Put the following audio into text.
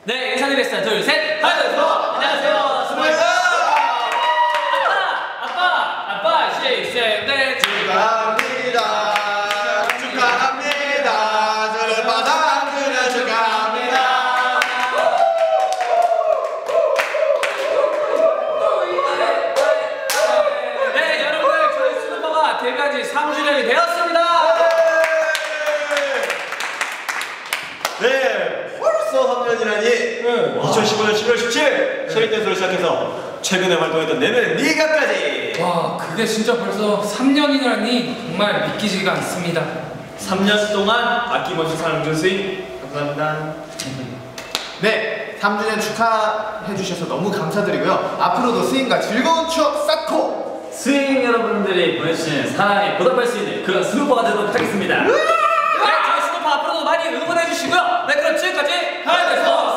네, 인사드리겠습니다. 둘, 셋! 하나, 둘, 셋! 안녕하세요. 스물입니다. 아빠, 네, 축하합니다. 축하합니다. 저를 받아주는 축하합니다. 네, 여러분, 저희 스누퍼가 데뷔한 지 3주년이 되었습니다. 네, 벌써 3년이라니. 2015년 11월 17일 체리댄스를 시작해서 최근에 활동했던 내면 니가까지. 와, 그게 진짜 벌써 3년이라니 정말 믿기지가 않습니다. 3년 동안 아낌없이 사랑해준 스윙 감사합니다. 네, 3주년 축하해주셔서 너무 감사드리고요. 앞으로도 스윙과 즐거운 추억 쌓고 스윙 여러분들이 보내주신 사랑에 보답할 수 있는 그런 스누퍼가 되도록 하겠습니다. 네, 저희 스누퍼 앞으로도 많이 응원해주시고요. 네, 그럼 지금까지 하이데스